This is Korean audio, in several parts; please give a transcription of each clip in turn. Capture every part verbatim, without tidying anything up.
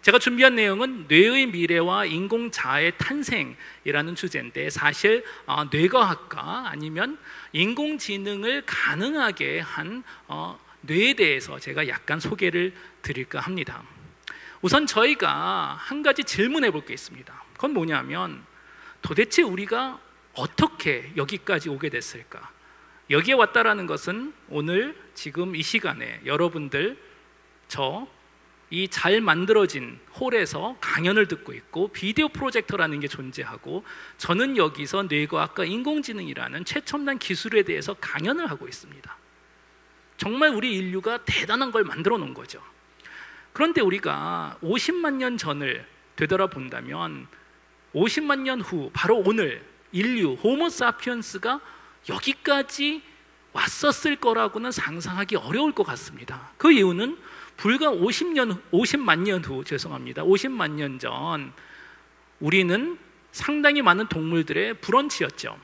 제가 준비한 내용은 뇌의 미래와 인공자의 탄생이라는 주제인데, 사실 어, 뇌과학과 아니면 인공지능을 가능하게 한 어, 뇌에 대해서 제가 약간 소개를 드릴까 합니다. 우선 저희가 한 가지 질문해 볼 게 있습니다. 그건 뭐냐면, 도대체 우리가 어떻게 여기까지 오게 됐을까? 여기에 왔다라는 것은 오늘 지금 이 시간에 여러분들 저 이 잘 만들어진 홀에서 강연을 듣고 있고 비디오 프로젝터라는 게 존재하고, 저는 여기서 뇌과학과 인공지능이라는 최첨단 기술에 대해서 강연을 하고 있습니다. 정말 우리 인류가 대단한 걸 만들어 놓은 거죠. 그런데 우리가 오십만 년 전을 되돌아본다면 오십만 년 후 바로 오늘 인류 호모사피엔스가 여기까지 왔었을 거라고는 상상하기 어려울 것 같습니다. 그 이유는 불과 오십 년, 오십만 년 후, 죄송합니다. 오십만 년 전 우리는 상당히 많은 동물들의 브런치였죠.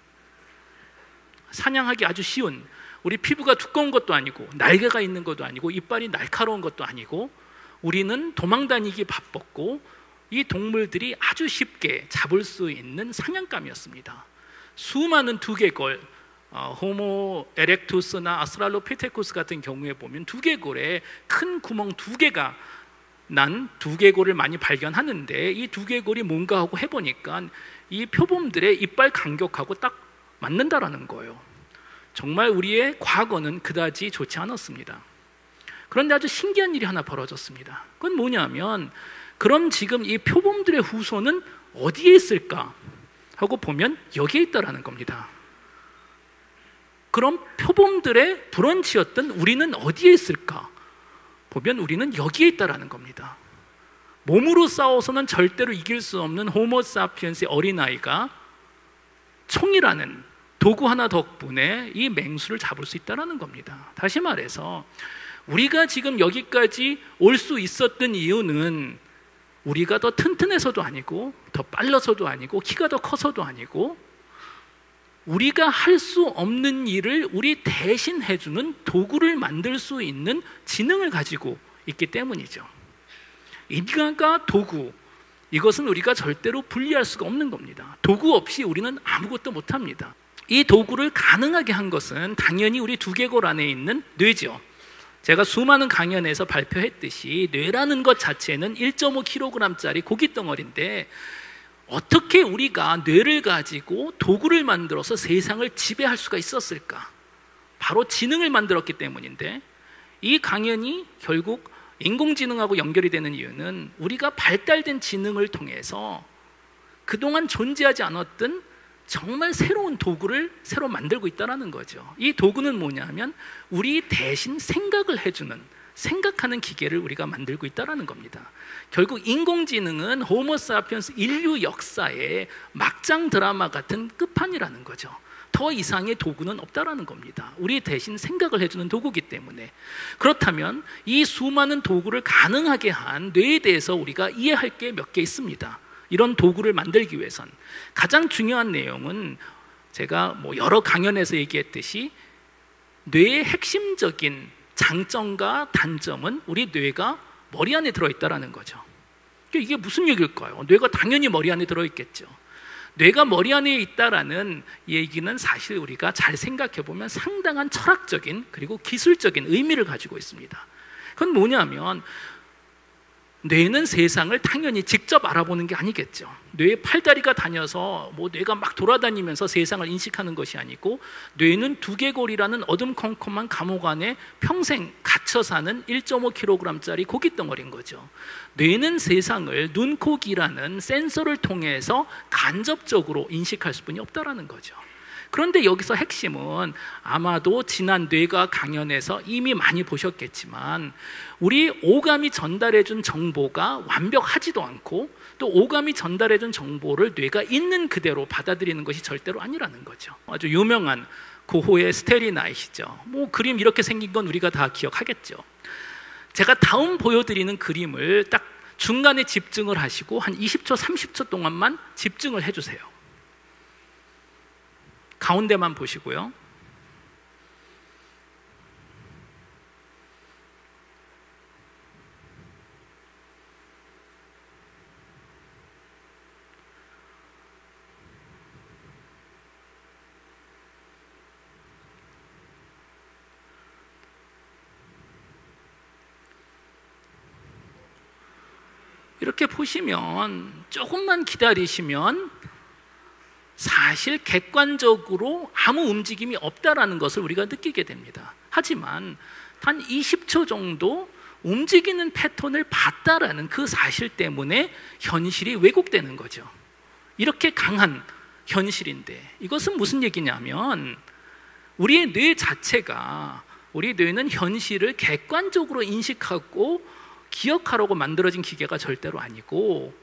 사냥하기 아주 쉬운, 우리 피부가 두꺼운 것도 아니고 날개가 있는 것도 아니고 이빨이 날카로운 것도 아니고, 우리는 도망다니기 바빴고 이 동물들이 아주 쉽게 잡을 수 있는 사냥감이었습니다. 수많은 두개골, 어, 호모 에렉투스나 아스트랄로피테쿠스 같은 경우에 보면 두개골에 큰 구멍 두 개가 난 두개골을 많이 발견하는데, 이 두개골이 뭔가 하고 해보니까 이 표범들의 이빨 간격하고 딱 맞는다라는 거예요. 정말 우리의 과거는 그다지 좋지 않았습니다. 그런데 아주 신기한 일이 하나 벌어졌습니다. 그건 뭐냐면, 그럼 지금 이 표범들의 후손은 어디에 있을까 하고 보면 여기에 있다라는 겁니다. 그럼 표범들의 브런치였던 우리는 어디에 있을까 보면 우리는 여기에 있다라는 겁니다. 몸으로 싸워서는 절대로 이길 수 없는 호모사피엔스의 어린아이가 총이라는 도구 하나 덕분에 이 맹수를 잡을 수 있다는 겁니다. 다시 말해서 우리가 지금 여기까지 올 수 있었던 이유는 우리가 더 튼튼해서도 아니고 더 빨라서도 아니고 키가 더 커서도 아니고, 우리가 할 수 없는 일을 우리 대신 해주는 도구를 만들 수 있는 지능을 가지고 있기 때문이죠. 인간과 도구, 이것은 우리가 절대로 분리할 수가 없는 겁니다. 도구 없이 우리는 아무것도 못합니다. 이 도구를 가능하게 한 것은 당연히 우리 두개골 안에 있는 뇌죠. 제가 수많은 강연에서 발표했듯이 뇌라는 것 자체는 일 점 오 킬로그램짜리 고깃덩어리인데, 어떻게 우리가 뇌를 가지고 도구를 만들어서 세상을 지배할 수가 있었을까? 바로 지능을 만들었기 때문인데, 이 강연이 결국 인공지능하고 연결이 되는 이유는 우리가 발달된 지능을 통해서 그동안 존재하지 않았던 정말 새로운 도구를 새로 만들고 있다는 거죠. 이 도구는 뭐냐면 우리 대신 생각을 해주는, 생각하는 기계를 우리가 만들고 있다는 겁니다. 결국 인공지능은 호모사피엔스 인류 역사의 막장 드라마 같은 끝판이라는 거죠. 더 이상의 도구는 없다는 겁니다. 우리 대신 생각을 해주는 도구이기 때문에. 그렇다면 이 수많은 도구를 가능하게 한 뇌에 대해서 우리가 이해할 게 몇 개 있습니다. 이런 도구를 만들기 위해선 가장 중요한 내용은 제가 뭐 여러 강연에서 얘기했듯이 뇌의 핵심적인 장점과 단점은 우리 뇌가 머리 안에 들어있다는 거죠. 이게 무슨 얘기일까요? 뇌가 당연히 머리 안에 들어있겠죠. 뇌가 머리 안에 있다라는 얘기는 사실 우리가 잘 생각해 보면 상당한 철학적인 그리고 기술적인 의미를 가지고 있습니다. 그건 뭐냐면 뇌는 세상을 당연히 직접 알아보는 게 아니겠죠. 뇌에 팔다리가 다녀서 뭐 뇌가 막 돌아다니면서 세상을 인식하는 것이 아니고, 뇌는 두개골이라는 어둠컴컴한 감옥 안에 평생 갇혀 사는 일 점 오 킬로그램짜리 고깃덩어리인 거죠. 뇌는 세상을 눈, 코, 귀라는 센서를 통해서 간접적으로 인식할 수뿐이 없다라는 거죠. 그런데 여기서 핵심은 아마도 지난 뇌과학 강연에서 이미 많이 보셨겠지만, 우리 오감이 전달해준 정보가 완벽하지도 않고 또 오감이 전달해준 정보를 뇌가 있는 그대로 받아들이는 것이 절대로 아니라는 거죠. 아주 유명한 고호의 스테리 나잇이죠. 뭐 그림 이렇게 생긴 건 우리가 다 기억하겠죠. 제가 다음 보여드리는 그림을 딱 중간에 집중을 하시고 한 이십 초, 삼십 초 동안만 집중을 해주세요. 가운데만 보시고요. 이렇게 보시면 조금만 기다리시면 사실 객관적으로 아무 움직임이 없다라는 것을 우리가 느끼게 됩니다. 하지만 단 이십 초 정도 움직이는 패턴을 봤다라는 그 사실 때문에 현실이 왜곡되는 거죠. 이렇게 강한 현실인데, 이것은 무슨 얘기냐면 우리의 뇌 자체가, 우리 뇌는 현실을 객관적으로 인식하고 기억하려고 만들어진 기계가 절대로 아니고,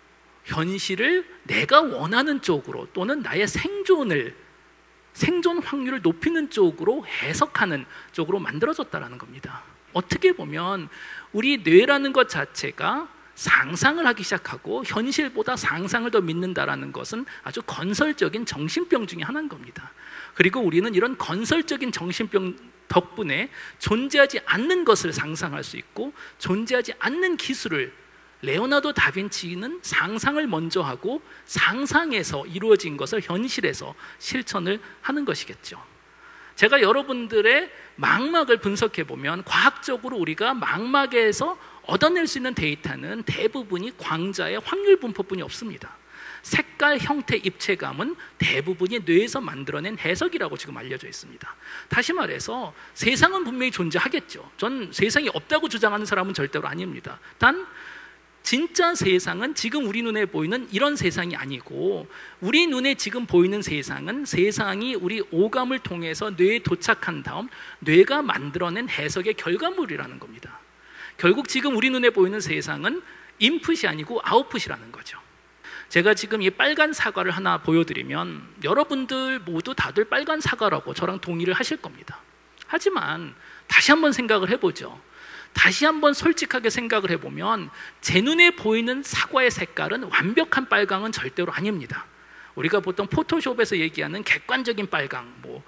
현실을 내가 원하는 쪽으로 또는 나의 생존을 생존 확률을 높이는 쪽으로 해석하는 쪽으로 만들어졌다는 겁니다. 어떻게 보면 우리 뇌라는 것 자체가 상상을 하기 시작하고 현실보다 상상을 더 믿는다라는 것은 아주 건설적인 정신병 중에 하나인 겁니다. 그리고 우리는 이런 건설적인 정신병 덕분에 존재하지 않는 것을 상상할 수 있고, 존재하지 않는 기술을, 레오나르도 다빈치는 상상을 먼저 하고 상상에서 이루어진 것을 현실에서 실천을 하는 것이겠죠. 제가 여러분들의 망막을 분석해 보면 과학적으로 우리가 망막에서 얻어낼 수 있는 데이터는 대부분이 광자의 확률 분포뿐이 없습니다. 색깔, 형태, 입체감은 대부분이 뇌에서 만들어낸 해석이라고 지금 알려져 있습니다. 다시 말해서 세상은 분명히 존재하겠죠. 전 세상이 없다고 주장하는 사람은 절대로 아닙니다. 단 진짜 세상은 지금 우리 눈에 보이는 이런 세상이 아니고, 우리 눈에 지금 보이는 세상은 세상이 우리 오감을 통해서 뇌에 도착한 다음 뇌가 만들어낸 해석의 결과물이라는 겁니다. 결국 지금 우리 눈에 보이는 세상은 인풋이 아니고 아웃풋이라는 거죠. 제가 지금 이 빨간 사과를 하나 보여드리면 여러분들 모두 다들 빨간 사과라고 저랑 동의를 하실 겁니다. 하지만 다시 한번 생각을 해보죠. 다시 한번 솔직하게 생각을 해보면 제 눈에 보이는 사과의 색깔은 완벽한 빨강은 절대로 아닙니다. 우리가 보통 포토숍에서 얘기하는 객관적인 빨강, 뭐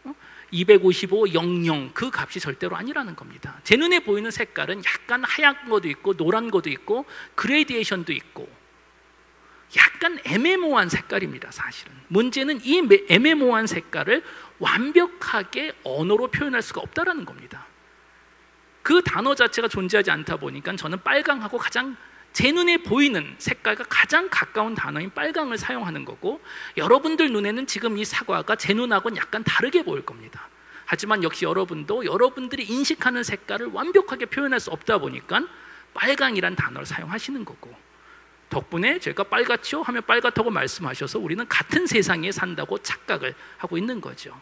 이백오십오, 영영, 그 값이 절대로 아니라는 겁니다. 제 눈에 보이는 색깔은 약간 하얀 것도 있고 노란 것도 있고 그레디에이션도 있고 약간 애매모호한 색깔입니다. 사실은 문제는 이 애매모호한 색깔을 완벽하게 언어로 표현할 수가 없다는 겁니다. 그 단어 자체가 존재하지 않다 보니까 저는 빨강하고 가장 제 눈에 보이는 색깔과 가장 가까운 단어인 빨강을 사용하는 거고, 여러분들 눈에는 지금 이 사과가 제 눈하고는 약간 다르게 보일 겁니다. 하지만 역시 여러분도 여러분들이 인식하는 색깔을 완벽하게 표현할 수 없다 보니까 빨강이란 단어를 사용하시는 거고, 덕분에 제가 빨갛죠? 하면 빨갛다고 말씀하셔서 우리는 같은 세상에 산다고 착각을 하고 있는 거죠.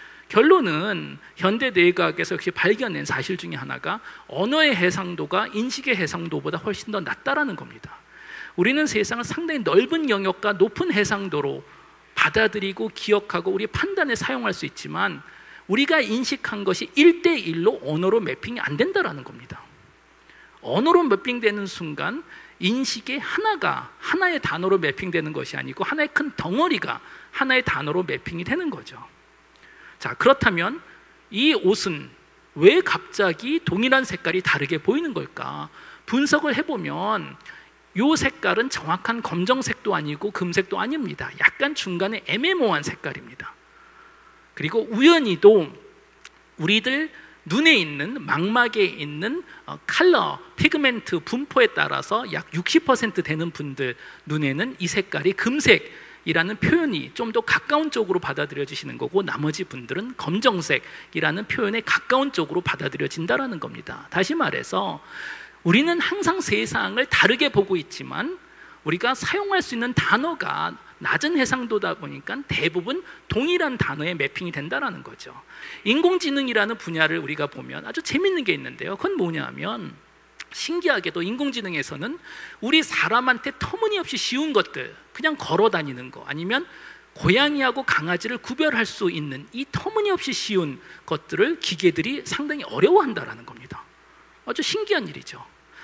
결론은 현대 뇌과학에서 역시 발견된 사실 중에 하나가 언어의 해상도가 인식의 해상도보다 훨씬 더 낮다라는 겁니다. 우리는 세상을 상당히 넓은 영역과 높은 해상도로 받아들이고 기억하고 우리 판단에 사용할 수 있지만 우리가 인식한 것이 일 대 일로 언어로 매핑이 안 된다는 겁니다. 언어로 매핑되는 순간 인식의 하나가 하나의 단어로 매핑되는 것이 아니고 하나의 큰 덩어리가 하나의 단어로 매핑이 되는 거죠. 자, 그렇다면 이 옷은 왜 갑자기 동일한 색깔이 다르게 보이는 걸까? 분석을 해보면 이 색깔은 정확한 검정색도 아니고 금색도 아닙니다. 약간 중간에 애매모호한 색깔입니다. 그리고 우연히도 우리들 눈에 있는 망막에 있는 컬러, 피그멘트 분포에 따라서 약 육십 퍼센트 되는 분들 눈에는 이 색깔이 금색이라는 표현이 좀 더 가까운 쪽으로 받아들여지시는 거고, 나머지 분들은 검정색이라는 표현에 가까운 쪽으로 받아들여진다는 겁니다. 다시 말해서 우리는 항상 세상을 다르게 보고 있지만 우리가 사용할 수 있는 단어가 낮은 해상도다 보니까 대부분 동일한 단어에 매핑이 된다는 거죠. 인공지능이라는 분야를 우리가 보면 아주 재밌는 게 있는데요. 그건 뭐냐면 신기하게도 인공지능에서는 우리 사람한테 터무니없이 쉬운 것들, 그냥 걸어 다니는 거, 아니면 고양이하고 강아지를 구별할 수 있는 이 터무니없이 쉬운 것들을 기계들이 상당히 어려워한다는 겁니다. 아주 신기한 일이죠.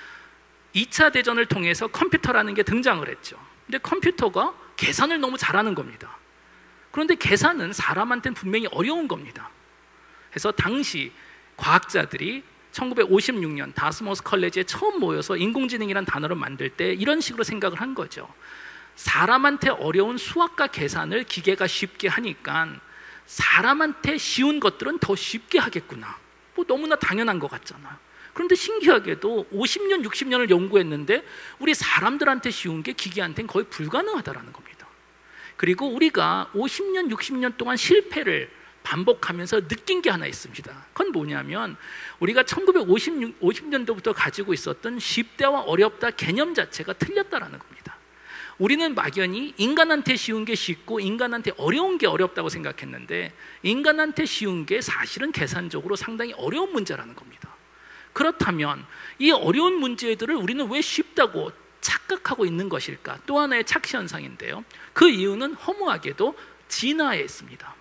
이 차 대전을 통해서 컴퓨터라는 게 등장을 했죠. 근데 컴퓨터가 계산을 너무 잘하는 겁니다. 그런데 계산은 사람한테는 분명히 어려운 겁니다. 그래서 당시 과학자들이 천구백오십육 년 다스머스 컬리지에 처음 모여서 인공지능이라는 단어를 만들 때 이런 식으로 생각을 한 거죠. 사람한테 어려운 수학과 계산을 기계가 쉽게 하니까 사람한테 쉬운 것들은 더 쉽게 하겠구나. 뭐 너무나 당연한 것 같잖아요. 그런데 신기하게도 오십 년, 육십 년을 연구했는데 우리 사람들한테 쉬운 게 기계한테는 거의 불가능하다는 겁니다. 그리고 우리가 오십 년, 육십 년 동안 실패를 반복하면서 느낀 게 하나 있습니다. 그건 뭐냐면 우리가 천구백오십 년도부터 가지고 있었던 쉽다와 어렵다 개념 자체가 틀렸다는 겁니다. 우리는 막연히 인간한테 쉬운 게 쉽고 인간한테 어려운 게 어렵다고 생각했는데 인간한테 쉬운 게 사실은 계산적으로 상당히 어려운 문제라는 겁니다. 그렇다면 이 어려운 문제들을 우리는 왜 쉽다고 착각하고 있는 것일까? 또 하나의 착시 현상인데요. 그 이유는 허무하게도 진화에 있습니다.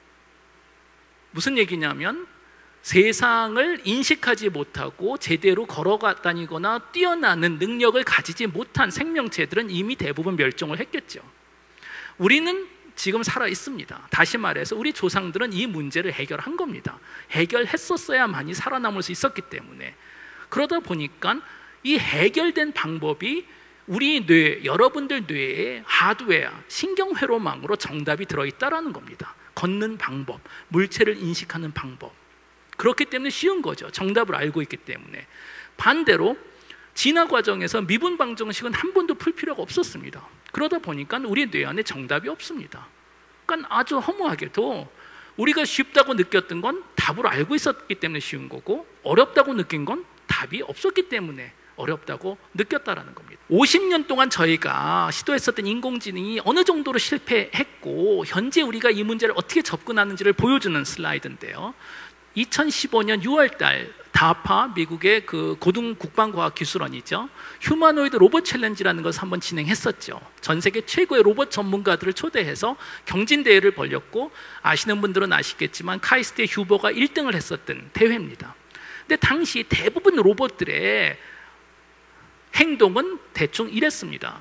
무슨 얘기냐면 세상을 인식하지 못하고 제대로 걸어다니거나 뛰어나는 능력을 가지지 못한 생명체들은 이미 대부분 멸종을 했겠죠. 우리는 지금 살아 있습니다. 다시 말해서 우리 조상들은 이 문제를 해결한 겁니다. 해결했었어야만이 살아남을 수 있었기 때문에. 그러다 보니까 이 해결된 방법이 우리 뇌, 여러분들 뇌에 하드웨어, 신경회로망으로 정답이 들어있다는 겁니다. 걷는 방법, 물체를 인식하는 방법. 그렇기 때문에 쉬운 거죠. 정답을 알고 있기 때문에. 반대로 진화 과정에서 미분 방정식은 한 번도 풀 필요가 없었습니다. 그러다 보니까 우리 뇌 안에 정답이 없습니다. 그러니까 아주 허무하게도 우리가 쉽다고 느꼈던 건 답을 알고 있었기 때문에 쉬운 거고 어렵다고 느낀 건 답이 없었기 때문에 어렵다고 느꼈다라는 겁니다. 오십 년 동안 저희가 시도했었던 인공지능이 어느 정도로 실패했고 현재 우리가 이 문제를 어떻게 접근하는지를 보여주는 슬라이드인데요. 이천십오 년 유월 달 다파 미국의 그 고등 국방과학기술원이죠. 휴머노이드 로봇 챌린지라는 것을 한번 진행했었죠. 전 세계 최고의 로봇 전문가들을 초대해서 경진대회를 벌였고 아시는 분들은 아시겠지만 카이스트의 휴버가 일 등을 했었던 대회입니다. 근데 당시 대부분 로봇들의 행동은 대충 이랬습니다.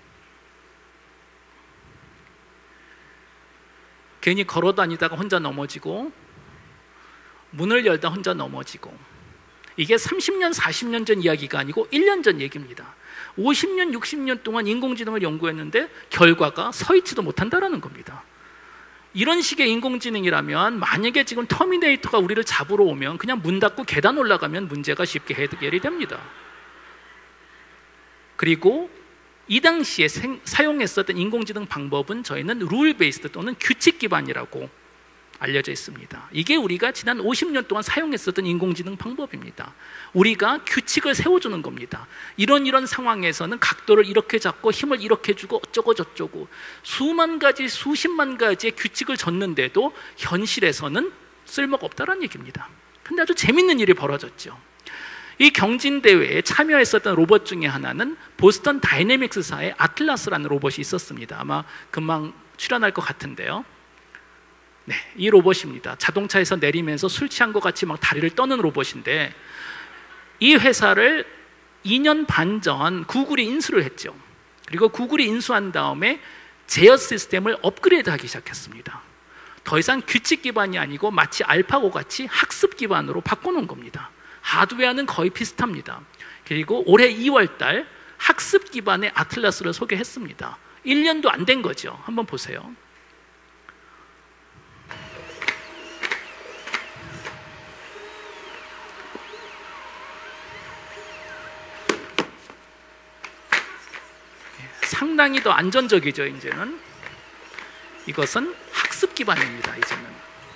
괜히 걸어 다니다가 혼자 넘어지고 문을 열다 혼자 넘어지고. 이게 삼십 년, 사십 년 전 이야기가 아니고 일 년 전 얘기입니다. 오십 년, 육십 년 동안 인공지능을 연구했는데 결과가 서 있지도 못한다는 겁니다. 이런 식의 인공지능이라면 만약에 지금 터미네이터가 우리를 잡으러 오면 그냥 문 닫고 계단 올라가면 문제가 쉽게 해결이 됩니다. 그리고 이 당시에 생, 사용했었던 인공지능 방법은 저희는 룰 베이스드 또는 규칙 기반이라고 알려져 있습니다. 이게 우리가 지난 오십 년 동안 사용했었던 인공지능 방법입니다. 우리가 규칙을 세워주는 겁니다. 이런 이런 상황에서는 각도를 이렇게 잡고 힘을 이렇게 주고 어쩌고 저쩌고 수만 가지 수십만 가지의 규칙을 줬는데도 현실에서는 쓸모가 없다는 얘기입니다. 근데 아주 재밌는 일이 벌어졌죠. 이 경진대회에 참여했었던 로봇 중에 하나는 보스턴 다이내믹스사의 아틀라스라는 로봇이 있었습니다. 아마 금방 출연할 것 같은데요. 네, 이 로봇입니다. 자동차에서 내리면서 술 취한 것 같이 막 다리를 떠는 로봇인데 이 회사를 이 년 반 전 구글이 인수를 했죠. 그리고 구글이 인수한 다음에 제어 시스템을 업그레이드하기 시작했습니다. 더 이상 규칙 기반이 아니고 마치 알파고 같이 학습 기반으로 바꿔놓은 겁니다. 하드웨어는 거의 비슷합니다. 그리고 올해 이월 달 학습 기반의 아틀라스를 소개했습니다. 일 년도 안 된 거죠. 한번 보세요. 상당히 더 안전적이죠. 이제는 이것은 학습 기반입니다. 이제는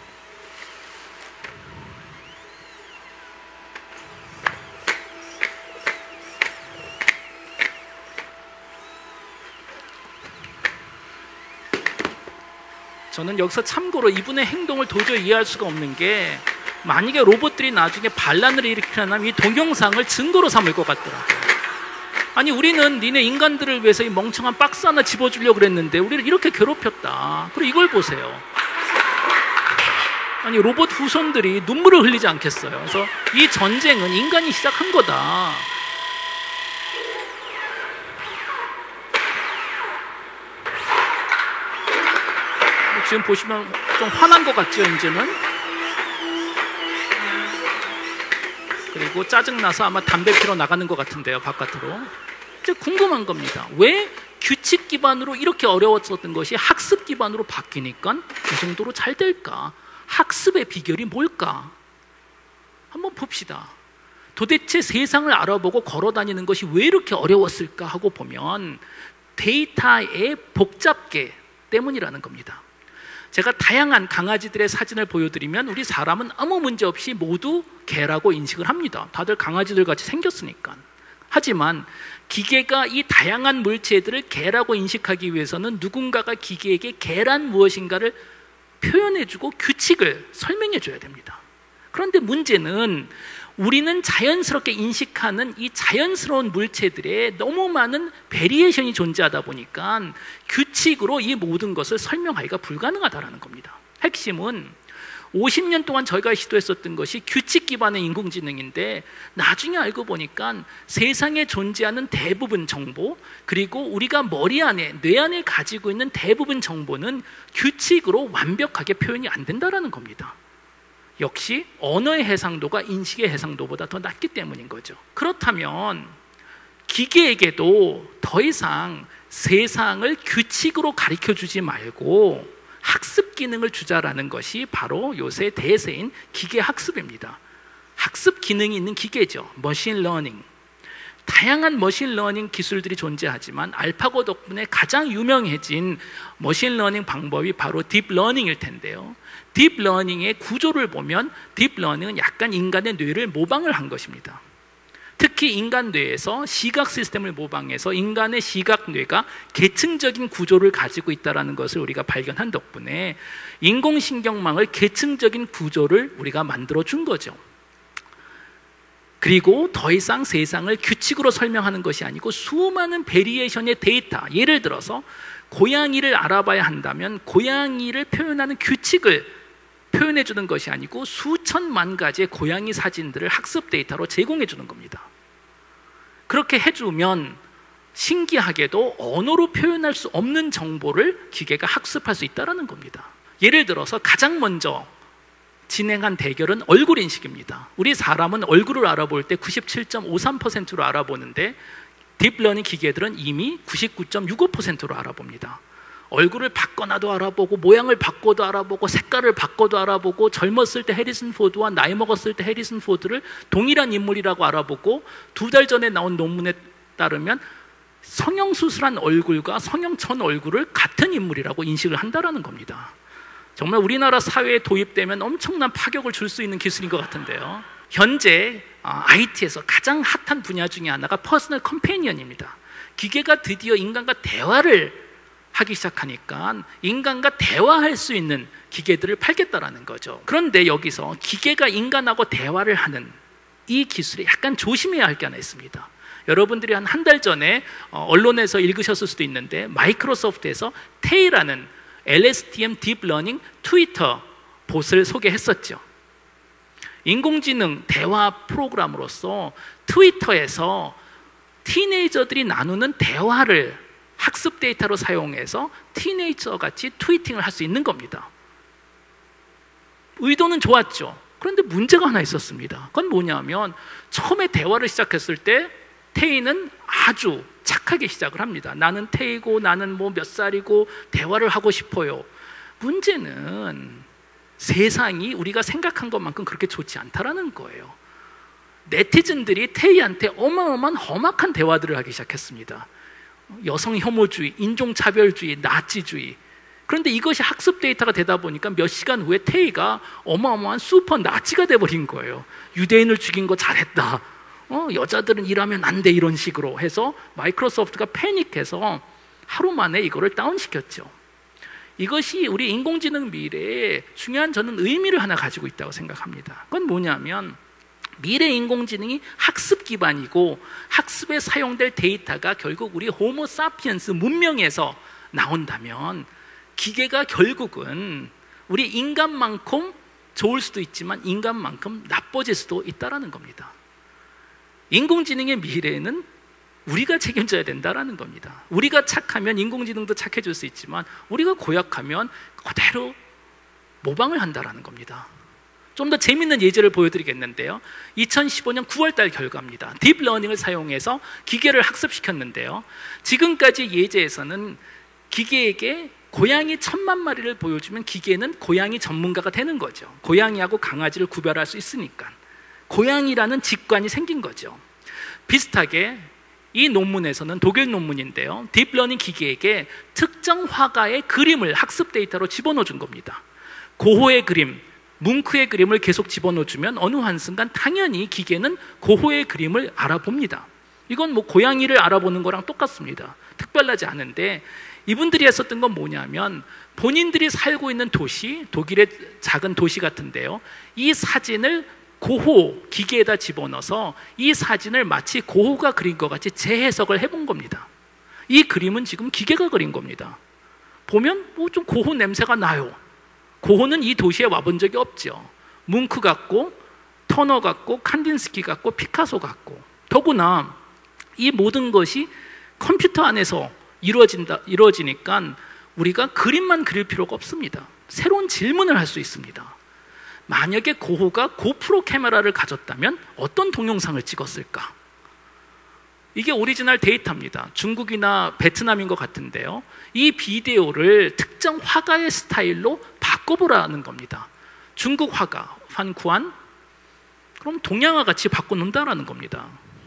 저는 여기서 참고로 이분의 행동을 도저히 이해할 수가 없는 게 만약에 로봇들이 나중에 반란을 일으키려면 이 동영상을 증거로 삼을 것 같더라고요. 아니 우리는 니네 인간들을 위해서 이 멍청한 박스 하나 집어주려고 그랬는데 우리를 이렇게 괴롭혔다. 그리고 이걸 보세요. 아니 로봇 후손들이 눈물을 흘리지 않겠어요. 그래서 이 전쟁은 인간이 시작한 거다. 지금 보시면 좀 화난 것 같죠, 이제는? 그리고 짜증나서 아마 담배 피러 나가는 것 같은데요, 바깥으로. 이제 궁금한 겁니다. 왜 규칙 기반으로 이렇게 어려웠었던 것이 학습 기반으로 바뀌니까 이 정도로 잘 될까? 학습의 비결이 뭘까? 한번 봅시다. 도대체 세상을 알아보고 걸어다니는 것이 왜 이렇게 어려웠을까 하고 보면 데이터의 복잡계 때문이라는 겁니다. 제가 다양한 강아지들의 사진을 보여드리면 우리 사람은 아무 문제 없이 모두 개라고 인식을 합니다. 다들 강아지들 같이 생겼으니까. 하지만 기계가 이 다양한 물체들을 개라고 인식하기 위해서는 누군가가 기계에게 개란 무엇인가를 표현해주고 규칙을 설명해줘야 됩니다. 그런데 문제는 우리는 자연스럽게 인식하는 이 자연스러운 물체들에 너무 많은 베리에이션이 존재하다 보니까 규칙으로 이 모든 것을 설명하기가 불가능하다는 겁니다. 핵심은 오십 년 동안 저희가 시도했었던 것이 규칙 기반의 인공지능인데 나중에 알고 보니까 세상에 존재하는 대부분 정보, 그리고 우리가 머리 안에, 뇌 안에 가지고 있는 대부분 정보는 규칙으로 완벽하게 표현이 안 된다는 겁니다. 역시 언어의 해상도가 인식의 해상도보다 더 낮기 때문인 거죠. 그렇다면 기계에게도 더 이상 세상을 규칙으로 가르쳐주지 말고 학습 기능을 주자라는 것이 바로 요새 대세인 기계 학습입니다. 학습 기능이 있는 기계죠. 머신 러닝. 다양한 머신 러닝 기술들이 존재하지만 알파고 덕분에 가장 유명해진 머신 러닝 방법이 바로 딥러닝일 텐데요. 딥러닝의 구조를 보면 딥러닝은 약간 인간의 뇌를 모방을 한 것입니다. 특히 인간 뇌에서 시각 시스템을 모방해서 인간의 시각 뇌가 계층적인 구조를 가지고 있다는 것을 우리가 발견한 덕분에 인공신경망을 계층적인 구조를 우리가 만들어 준 거죠. 그리고 더 이상 세상을 규칙으로 설명하는 것이 아니고 수많은 베리에이션의 데이터, 예를 들어서 고양이를 알아봐야 한다면 고양이를 표현하는 규칙을 표현해 주는 것이 아니고 수천만 가지의 고양이 사진들을 학습 데이터로 제공해 주는 겁니다. 그렇게 해주면 신기하게도 언어로 표현할 수 없는 정보를 기계가 학습할 수 있다는 겁니다. 예를 들어서 가장 먼저 진행한 대결은 얼굴 인식입니다. 우리 사람은 얼굴을 알아볼 때 구십칠 점 오삼 퍼센트로 알아보는데 딥러닝 기계들은 이미 구십구 점 육오 퍼센트로 알아봅니다. 얼굴을 바꿔놔도 알아보고 모양을 바꿔도 알아보고 색깔을 바꿔도 알아보고 젊었을 때 해리슨 포드와 나이 먹었을 때 해리슨 포드를 동일한 인물이라고 알아보고 두 달 전에 나온 논문에 따르면 성형수술한 얼굴과 성형 전 얼굴을 같은 인물이라고 인식을 한다는 겁니다. 정말 우리나라 사회에 도입되면 엄청난 파격을 줄 수 있는 기술인 것 같은데요. 현재 아이티에서 가장 핫한 분야 중에 하나가 퍼스널 컴패니언입니다. 기계가 드디어 인간과 대화를 하기 시작하니까 인간과 대화할 수 있는 기계들을 팔겠다라는 거죠. 그런데 여기서 기계가 인간하고 대화를 하는 이 기술에 약간 조심해야 할 게 하나 있습니다. 여러분들이 한 한 달 전에 언론에서 읽으셨을 수도 있는데 마이크로소프트에서 테이라는 엘에스티엠 딥러닝 트위터 봇을 소개했었죠. 인공지능 대화 프로그램으로서 트위터에서 티네이저들이 나누는 대화를 학습 데이터로 사용해서 티네이저 같이 트위팅을 할 수 있는 겁니다. 의도는 좋았죠. 그런데 문제가 하나 있었습니다. 그건 뭐냐면 처음에 대화를 시작했을 때 태희는 아주 착하게 시작을 합니다. 나는 태희고 나는 뭐 몇 살이고 대화를 하고 싶어요. 문제는 세상이 우리가 생각한 것만큼 그렇게 좋지 않다라는 거예요. 네티즌들이 태희한테 어마어마한 험악한 대화들을 하기 시작했습니다. 여성 혐오주의, 인종차별주의, 나치주의. 그런데 이것이 학습 데이터가 되다 보니까 몇 시간 후에 태희가 어마어마한 슈퍼 나치가 돼버린 거예요. 유대인을 죽인 거 잘했다. 어, 여자들은 일하면 안 돼, 이런 식으로 해서 마이크로소프트가 패닉해서 하루 만에 이거를 다운시켰죠. 이것이 우리 인공지능 미래에 중요한 저는 의미를 하나 가지고 있다고 생각합니다. 그건 뭐냐면 미래 인공지능이 학습 기반이고 학습에 사용될 데이터가 결국 우리 호모 사피엔스 문명에서 나온다면 기계가 결국은 우리 인간만큼 좋을 수도 있지만 인간만큼 나빠질 수도 있다는 겁니다. 인공지능의 미래는 우리가 책임져야 된다는 겁니다. 우리가 착하면 인공지능도 착해질 수 있지만 우리가 고약하면 그대로 모방을 한다는 겁니다. 좀 더 재밌는 예제를 보여드리겠는데요. 이천십오 년 구월 달 결과입니다. 딥러닝을 사용해서 기계를 학습시켰는데요. 지금까지 예제에서는 기계에게 고양이 천만 마리를 보여주면 기계는 고양이 전문가가 되는 거죠. 고양이하고 강아지를 구별할 수 있으니까. 고양이라는 직관이 생긴 거죠. 비슷하게 이 논문에서는 독일 논문인데요, 딥러닝 기계에게 특정 화가의 그림을 학습 데이터로 집어넣어 준 겁니다. 고호의 그림, 뭉크의 그림을 계속 집어넣어 주면 어느 한순간 당연히 기계는 고호의 그림을 알아봅니다. 이건 뭐 고양이를 알아보는 거랑 똑같습니다. 특별하지 않은데, 이분들이 했었던 건 뭐냐면 본인들이 살고 있는 도시, 독일의 작은 도시 같은데요, 이 사진을 고호 기계에다 집어넣어서 이 사진을 마치 고호가 그린 것 같이 재해석을 해본 겁니다. 이 그림은 지금 기계가 그린 겁니다. 보면 뭐 좀 고호 냄새가 나요. 고호는 이 도시에 와본 적이 없죠. 뭉크 같고 터너 같고 칸딘스키 같고 피카소 같고, 더구나 이 모든 것이 컴퓨터 안에서 이루어진다, 이루어지니까 우리가 그림만 그릴 필요가 없습니다. 새로운 질문을 할 수 있습니다. 만약에 고호가 고프로 카메라를 가졌다면 어떤 동영상을 찍었을까? 이게 오리지널 데이터입니다. 중국이나 베트남인 것 같은데요, 이 비디오를 특정 화가의 스타일로 바꿔보라는 겁니다. 중국 화가 판쿠안, 그럼 동양화 같이 바꿔놓는다라는 겁니다.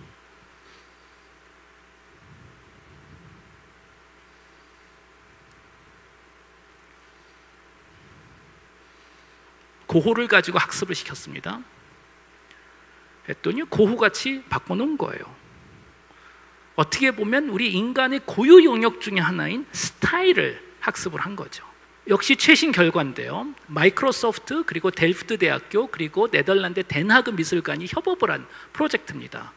고호를 가지고 학습을 시켰습니다. 했더니 고호같이 바꿔놓은 거예요. 어떻게 보면 우리 인간의 고유 영역 중에 하나인 스타일을 학습을 한 거죠. 역시 최신 결과인데요, 마이크로소프트 그리고 델프트 대학교 그리고 네덜란드 덴하그 미술관이 협업을 한 프로젝트입니다.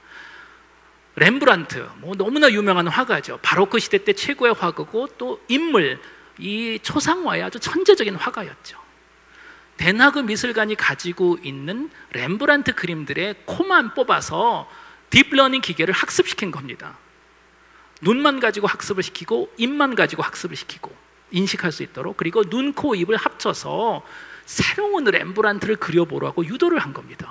렘브란트, 뭐 너무나 유명한 화가죠. 바로크 시대 때 최고의 화가고 또 인물, 이 초상화의 아주 천재적인 화가였죠. 덴하그 미술관이 가지고 있는 렘브란트 그림들의 코만 뽑아서 딥러닝 기계를 학습시킨 겁니다. 눈만 가지고 학습을 시키고 입만 가지고 학습을 시키고 인식할 수 있도록, 그리고 눈, 코, 입을 합쳐서 새로운 렘브란트를 그려보라고 유도를 한 겁니다.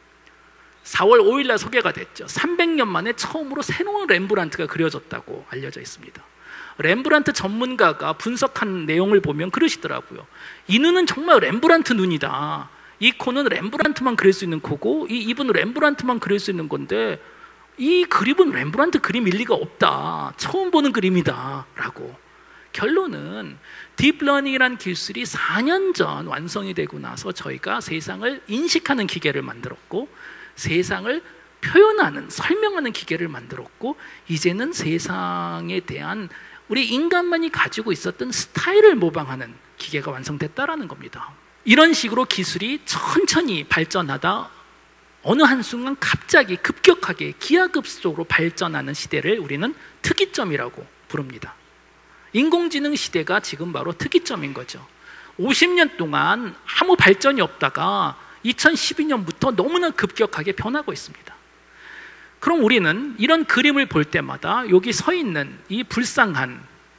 사월 오일 날 소개가 됐죠. 삼백 년 만에 처음으로 새로운 렘브란트가 그려졌다고 알려져 있습니다. 렘브란트 전문가가 분석한 내용을 보면 그러시더라고요. 이 눈은 정말 렘브란트 눈이다. 이 코는 렘브란트만 그릴 수 있는 코고 이 입은 렘브란트만 그릴 수 있는 건데 이 그림은 렘브란트 그림일 리가 없다. 처음 보는 그림이다 라고. 결론은 딥러닝이란 기술이 사 년 전 완성이 되고 나서 저희가 세상을 인식하는 기계를 만들었고, 세상을 표현하는, 설명하는 기계를 만들었고, 이제는 세상에 대한 우리 인간만이 가지고 있었던 스타일을 모방하는 기계가 완성됐다라는 겁니다. 이런 식으로 기술이 천천히 발전하다 어느 한순간 갑자기 급격하게 기하급수적으로 발전하는 시대를 우리는 특이점이라고 부릅니다. 인공지능 시대가 지금 바로 특이점인 거죠. 오십 년 동안 아무 발전이 없다가 이천십이 년부터 너무나 급격하게 변하고 있습니다. 그럼 우리는 이런 그림을 볼 때마다 여기 서 있는 이 불쌍한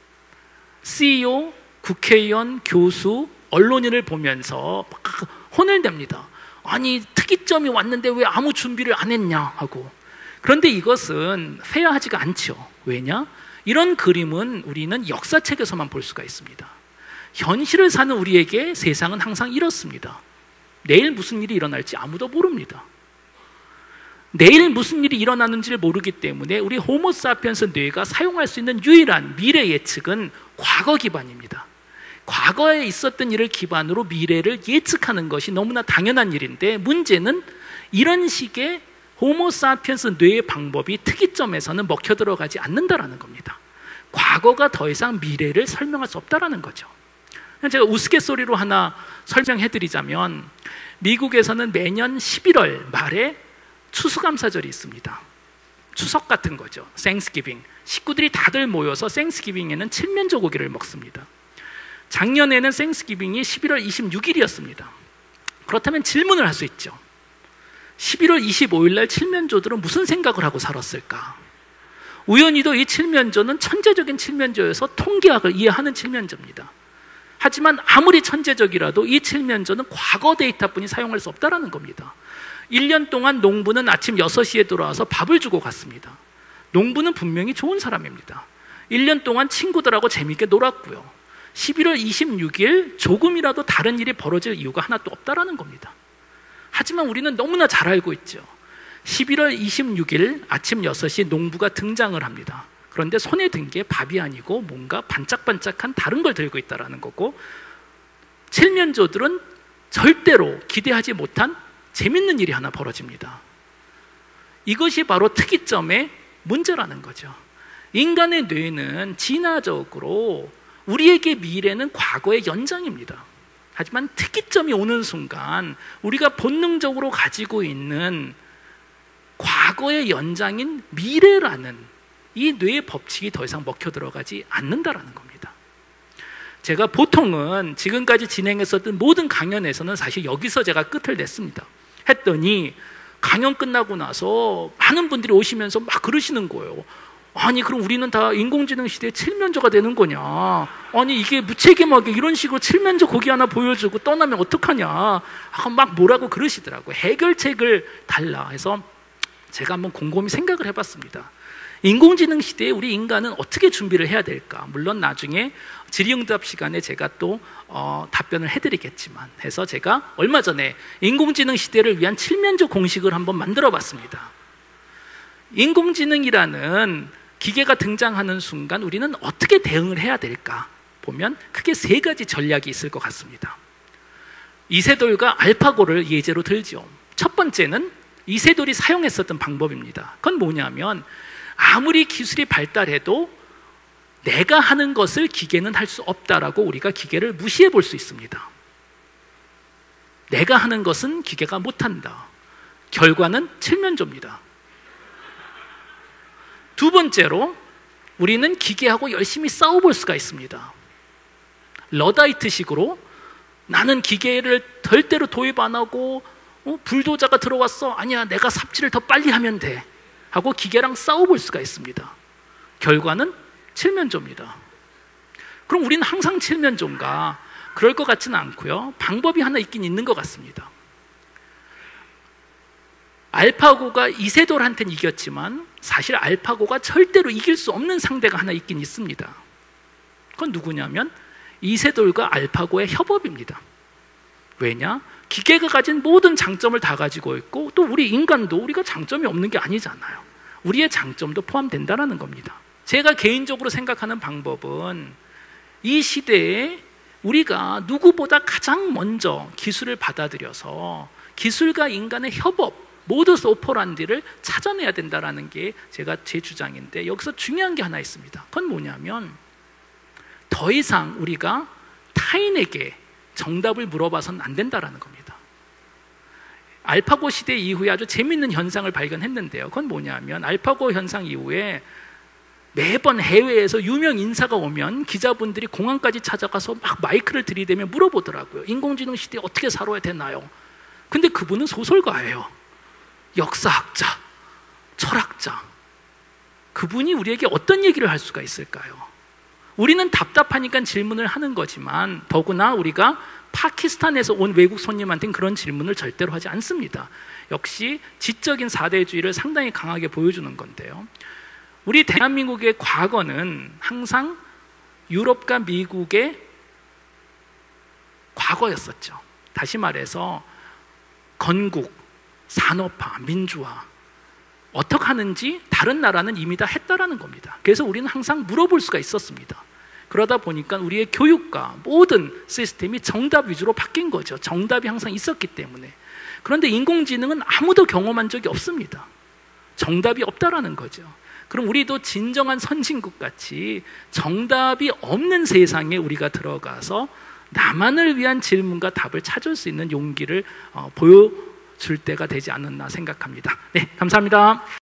씨이오, 국회의원, 교수, 언론인을 보면서 막 혼을 냅니다. 아니 특이점이 왔는데 왜 아무 준비를 안 했냐 하고. 그런데 이것은 페어하지가 않죠. 왜냐? 이런 그림은 우리는 역사책에서만 볼 수가 있습니다. 현실을 사는 우리에게 세상은 항상 이렇습니다. 내일 무슨 일이 일어날지 아무도 모릅니다. 내일 무슨 일이 일어나는지를 모르기 때문에 우리 호모사피엔스 뇌가 사용할 수 있는 유일한 미래 예측은 과거 기반입니다. 과거에 있었던 일을 기반으로 미래를 예측하는 것이 너무나 당연한 일인데, 문제는 이런 식의 호모사피엔스 뇌의 방법이 특이점에서는 먹혀 들어가지 않는다라는 겁니다. 과거가 더 이상 미래를 설명할 수 없다라는 거죠. 제가 우스갯소리로 하나 설명해 드리자면, 미국에서는 매년 십일월 말에 추수감사절이 있습니다. 추석 같은 거죠. 생스기빙. 식구들이 다들 모여서 생스기빙에는 칠면조 고기를 먹습니다. 작년에는 생스기빙이 십일월 이십육일이었습니다. 그렇다면 질문을 할 수 있죠. 십일월 이십오일 날 칠면조들은 무슨 생각을 하고 살았을까? 우연히도 이 칠면조는 천재적인 칠면조여서 통계학을 이해하는 칠면조입니다. 하지만 아무리 천재적이라도 이 칠면조는 과거 데이터뿐이 사용할 수 없다는 겁니다. 일 년 동안 농부는 아침 여섯 시에 돌아와서 밥을 주고 갔습니다. 농부는 분명히 좋은 사람입니다. 일 년 동안 친구들하고 재미있게 놀았고요. 십일월 이십육일 조금이라도 다른 일이 벌어질 이유가 하나도 없다는 겁니다. 하지만 우리는 너무나 잘 알고 있죠. 십일월 이십육일 아침 여섯 시 농부가 등장을 합니다. 그런데 손에 든 게 밥이 아니고 뭔가 반짝반짝한 다른 걸 들고 있다는 거고, 칠면조들은 절대로 기대하지 못한 재밌는 일이 하나 벌어집니다. 이것이 바로 특이점의 문제라는 거죠. 인간의 뇌는 진화적으로 우리에게 미래는 과거의 연장입니다. 하지만 특이점이 오는 순간 우리가 본능적으로 가지고 있는 과거의 연장인 미래라는 이 뇌의 법칙이 더 이상 먹혀 들어가지 않는다라는 겁니다. 제가 보통은 지금까지 진행했었던 모든 강연에서는 사실 여기서 제가 끝을 냈습니다. 했더니 강연 끝나고 나서 많은 분들이 오시면서 막 그러시는 거예요. 아니 그럼 우리는 다 인공지능 시대에 칠면조가 되는 거냐, 아니 이게 무책임하게 이런 식으로 칠면조 고기 하나 보여주고 떠나면 어떡하냐, 아, 막 뭐라고 그러시더라고요. 해결책을 달라 해서 제가 한번 곰곰이 생각을 해봤습니다. 인공지능 시대에 우리 인간은 어떻게 준비를 해야 될까? 물론 나중에 질의응답 시간에 제가 또 어, 답변을 해드리겠지만 해서 제가 얼마 전에 인공지능 시대를 위한 칠면조 공식을 한번 만들어 봤습니다. 인공지능이라는 기계가 등장하는 순간 우리는 어떻게 대응을 해야 될까? 보면 크게 세 가지 전략이 있을 것 같습니다. 이세돌과 알파고를 예제로 들죠. 첫 번째는 이세돌이 사용했었던 방법입니다. 그건 뭐냐면 아무리 기술이 발달해도 내가 하는 것을 기계는 할 수 없다라고 우리가 기계를 무시해 볼 수 있습니다. 내가 하는 것은 기계가 못한다. 결과는 칠면조입니다. 두 번째로 우리는 기계하고 열심히 싸워볼 수가 있습니다. 러다이트식으로 나는 기계를 절대로 도입 안 하고 어, 불도저가 들어왔어, 아니야 내가 삽질을 더 빨리 하면 돼 하고 기계랑 싸워볼 수가 있습니다. 결과는 칠면조입니다. 그럼 우리는 항상 칠면조인가? 그럴 것 같지는 않고요. 방법이 하나 있긴 있는 것 같습니다. 알파고가 이세돌한테는 이겼지만 사실 알파고가 절대로 이길 수 없는 상대가 하나 있긴 있습니다. 그건 누구냐면 이세돌과 알파고의 협업입니다. 왜냐? 기계가 가진 모든 장점을 다 가지고 있고 또 우리 인간도 우리가 장점이 없는 게 아니잖아요. 우리의 장점도 포함된다는 겁니다. 제가 개인적으로 생각하는 방법은 이 시대에 우리가 누구보다 가장 먼저 기술을 받아들여서 기술과 인간의 협업, 모두스 오퍼란디를 찾아내야 된다는 게 제가 제 주장인데, 여기서 중요한 게 하나 있습니다. 그건 뭐냐면 더 이상 우리가 타인에게 정답을 물어봐서는 안 된다는 겁니다. 알파고 시대 이후에 아주 재미있는 현상을 발견했는데요. 그건 뭐냐면 알파고 현상 이후에 매번 해외에서 유명 인사가 오면 기자분들이 공항까지 찾아가서 막 마이크를 들이대며 물어보더라고요. 인공지능 시대에 어떻게 살아야 되나요? 근데 그분은 소설가예요. 역사학자, 철학자. 그분이 우리에게 어떤 얘기를 할 수가 있을까요? 우리는 답답하니까 질문을 하는 거지만 더구나 우리가 파키스탄에서 온 외국 손님한테는 그런 질문을 절대로 하지 않습니다. 역시 지적인 사대주의를 상당히 강하게 보여주는 건데요. 우리 대한민국의 과거는 항상 유럽과 미국의 과거였었죠. 다시 말해서 건국, 산업화, 민주화 어떻게 하는지 다른 나라는 이미 다 했다라는 겁니다. 그래서 우리는 항상 물어볼 수가 있었습니다. 그러다 보니까 우리의 교육과 모든 시스템이 정답 위주로 바뀐 거죠. 정답이 항상 있었기 때문에. 그런데 인공지능은 아무도 경험한 적이 없습니다. 정답이 없다라는 거죠. 그럼 우리도 진정한 선진국 같이 정답이 없는 세상에 우리가 들어가서 나만을 위한 질문과 답을 찾을 수 있는 용기를 보여줄 때가 되지 않았나 생각합니다. 네, 감사합니다.